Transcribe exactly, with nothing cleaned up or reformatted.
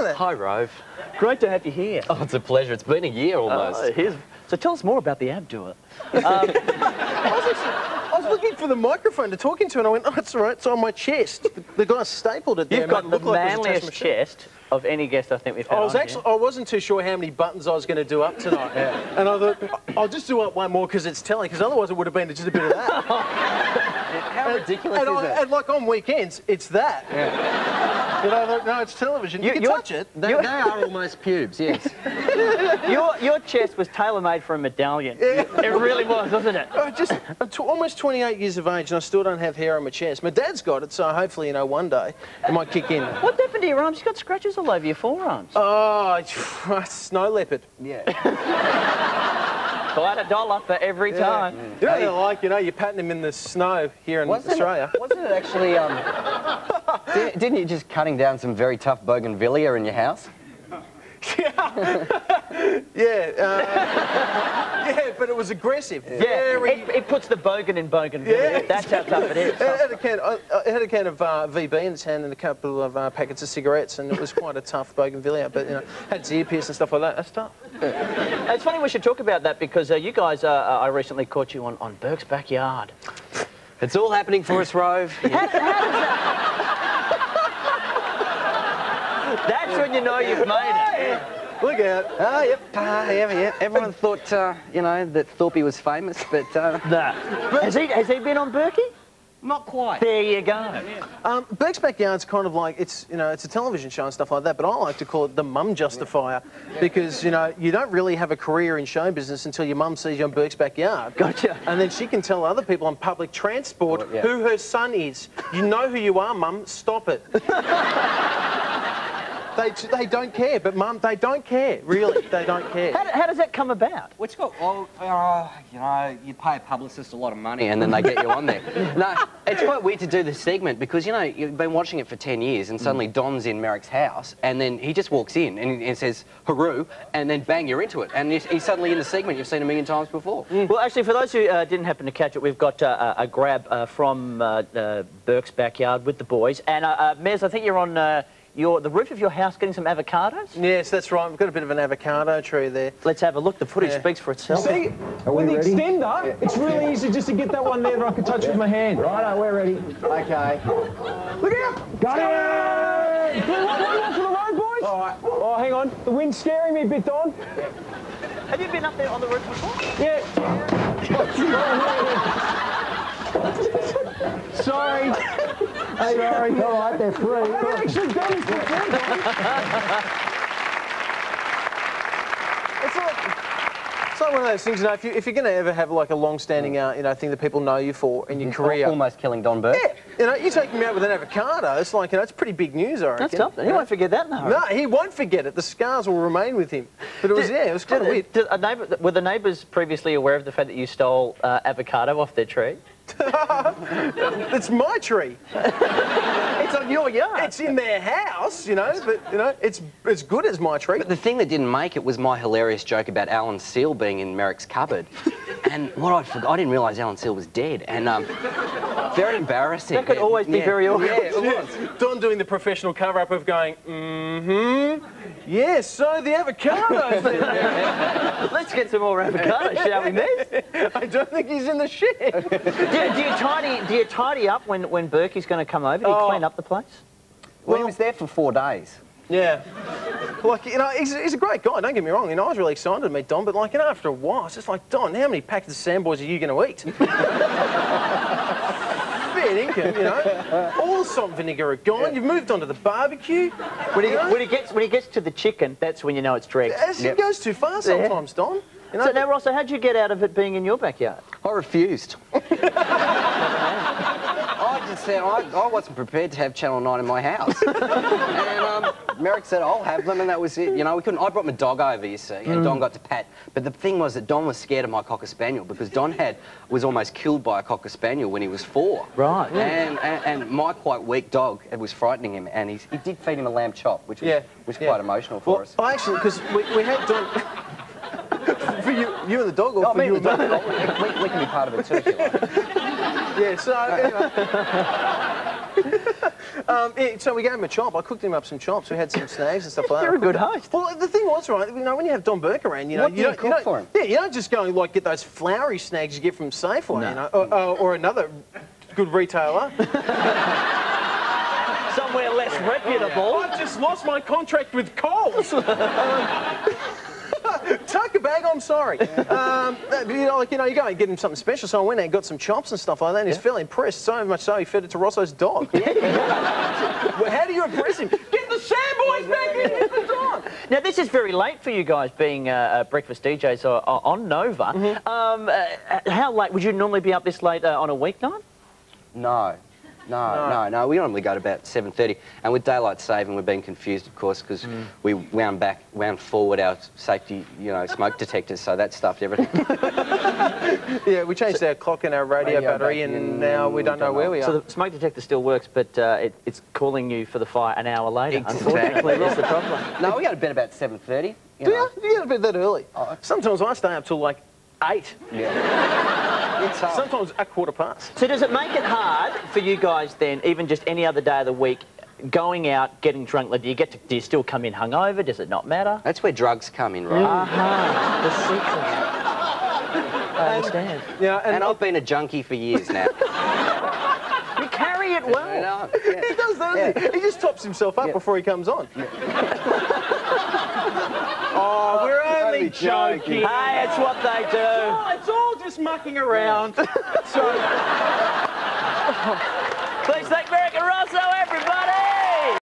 there. Hi, Rove. Great to have you here. Oh, it's a pleasure. It's been a year almost. Uh, here's, so tell us more about the ab tour. Um, I, was actually, I was looking for the microphone to talk into, and I went, oh, it's all right, it's on my chest. The, the guy stapled it there. You've got made the it look like it was a manliest test machine. chest of any guest I think we've had I was on actually, here. I wasn't too sure how many buttons I was going to do up tonight. Yeah. And I thought, I'll just do up one more because it's telly, because otherwise it would have been just a bit of that. How and, ridiculous and is I, that? And like on weekends, it's that. Yeah. You know, I thought, no, it's television. You, You- can you're- touch it. They, they are almost pubes, yes. Your, your chest was tailor-made for a medallion. It really was, wasn't it? I'm just I'm t almost twenty-eight years of age and I still don't have hair on my chest. My dad's got it, so hopefully, you know, one day it might kick in. What happened to your arms? You've got scratches all over your forearms. Oh, snow leopard. Yeah. Quite a dollar for every Yeah. time. You know, they're like, you know, you're patting them in the snow here in Wasn't Australia. It, wasn't it actually, um... didn't, didn't you just cutting down some very tough bougainvillea in your house? Yeah. yeah, uh, yeah, but it was aggressive. Yeah, Very... it, it puts the bogan in bougainvillea. Yeah. That's how tough it is. It had a can, uh, it had a can of uh, V B in its hand and a couple of uh, packets of cigarettes, and it was quite a tough bougainvillea. But you know, had its ear pierced and stuff like that. That's tough. It's funny we should talk about that because uh, you guys, uh, I recently caught you on, on Burke's backyard. It's all happening for us, Rove. How, how does that... That's when you know you've made it. Look out. Oh, yep, uh, yeah, yeah. Everyone thought, uh, you know, that Thorpe was famous, but... Uh, Nah. Has he, has he been on Berkey? not quite. There you go. Um, Burke's Backyard's kind of like, it's, you know, it's a television show and stuff like that, but I like to call it the mum justifier because, you know, you don't really have a career in show business until your mum sees you on Burke's Backyard. Gotcha. And then she can tell other people on public transport Oh, yeah. who her son is. You know who you are, mum, stop it. They, they don't care, but mum, they don't care, really, they don't care. How, how does that come about? Well, it's got, well, uh, you know, you pay a publicist a lot of money and then they get you on there. No, it's quite weird to do this segment because, you know, you've been watching it for ten years and suddenly Don's in Merrick's house and then he just walks in and, and says, hooroo, and then bang, you're into it. And he's, he's suddenly in the segment you've seen a million times before. Mm. Well, actually, for those who uh, didn't happen to catch it, we've got uh, a grab uh, from uh, uh, Burke's Backyard with the boys. And, uh, uh, Mez, I think you're on... Uh, Your, the roof of your house getting some avocados? Yes, that's right. We've got a bit of an avocado tree there. Let's have a look. The footage Yeah. speaks for itself. See, with the extender, it's really easy just to get that one there that I can touch with my hand. Righto, we're ready. Okay. Look out! Got it! One, one, one for the road, boys. All right. Oh, hang on. The wind's scaring me a bit, Don. Have you been up there on the roof before? Yeah. Sorry. Hey, sorry. All right, they're free. I've actually done this before. It's like, it's like one of those things, you know, if, you, if you're going to ever have like a long-standing, uh, you know, thing that people know you for in your career. Almost killing Don Burke. Yeah, you know, you take him out with an avocado, it's like, you know, it's pretty big news, I reckon. That's tough. He won't forget that, no. No, he won't forget it. The scars will remain with him. But it was, yeah, it was kind of weird. Did a neighbour, were the neighbours previously aware of the fact that you stole uh, avocado off their tree? It's my tree. It's on your yard. It's in their house, you know, but, you know, it's as good as my tree. But the thing that didn't make it was my hilarious joke about Alan Seal being in Merrick's cupboard. And what I forgot, I didn't realise Alan Seal was dead. And um, very embarrassing. That could always be Yeah. very awkward. Yeah, it was. Don doing the professional cover-up of going, mm-hmm, yes, so the avocados. Let's get some more avocado, shall we, Miz? I don't think he's in the shed. Do, do you tidy? Do you tidy up when when Berkey's going to come over? Do you Oh. clean up the place? Well, he was there for four days. Yeah. Like, you know, he's, he's a great guy, don't get me wrong. You know, I was really excited to meet Don, but, like, you know, after a while, it's just like, Don, how many packets of Sandboys are you going to eat? Fair income, you know. All the salt and vinegar are gone. You've moved on to the barbecue. When he, when he gets when he gets to the chicken, that's when you know it's dregs. As Yep. It goes too far sometimes, Don. You know, So now, Rosso, how'd you get out of it being in your backyard? I refused. I just said I, I wasn't prepared to have Channel nine in my house. And um, Merrick said, I'll have them, and that was it. You know, we couldn't. I brought my dog over, you see, and Don got to pat. But the thing was that Don was scared of my Cocker Spaniel because Don had was almost killed by a Cocker Spaniel when he was four. Right. And, and, and my quite weak dog, it was frightening him, and he, he did feed him a lamb chop, which was, Yeah, was yeah. quite emotional for well, us. I actually, because we, we had Don... For you, you and the dog, or Oh, for me you and and the Don? dog, we, we can be part of it too, if you like. Yeah, so, anyway. Um, yeah, so we gave him a chop. I cooked him up some chops. We had some snags and stuff like that. You're a good host. Well, the thing was, right, you know, when you have Don Burke around, you know, What you do you don't, cook don't, for him? Yeah, you don't just go and like get those floury snags you get from Safeway, No. you know, or, or, or another good retailer. Somewhere less reputable. I've just lost my contract with Coles. um, Tuck a bag, I'm sorry. Um, you know, like, you know, you go and get him something special, so I went there and got some chops and stuff like that, and he's fairly impressed, so much so he fed it to Rosso's dog. Well, how do you impress him? Get the Sandboys back in, get the dog! Now, this is very late for you guys being uh, uh, breakfast D Js uh, on Nova. Mm-hmm. um, uh, how late? Would you normally be up this late uh, on a weeknight? No. No, no, no. We normally go to about seven thirty, and with daylight saving, we've been confused, of course, because mm. we wound back, wound forward our safety, you know, smoke detectors, so that stuffed everything. Yeah, we changed our clock and our radio, Radio battery, back and in, now we don't know where we are. So the smoke detector still works, but uh, it, it's calling you for the fire an hour later. Exactly. Unfortunately, that's the problem. No, we go to bed about seven thirty. Do you? You get to bed that early? Oh. Sometimes I stay up till like eight. Yeah. It's hard. Sometimes a quarter past. So does it make it hard for you guys then, even just any other day of the week, going out, getting drunk? Like, do you get to, do you still come in hungover? Does it not matter? That's where drugs come in, right? Aha, the secret. I understand. Yeah, and, And I've been a junkie for years now. You carry it well. I know. Yeah. he does, doesn't he? He just tops himself up Yeah. before he comes on. Oh, we're only Only joking. joking. Hey, it's what they do. Oh, it's all just mucking around. So, Please thank Merrick.